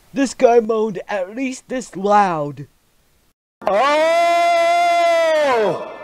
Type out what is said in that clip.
This guy moaned at least this loud. Oh!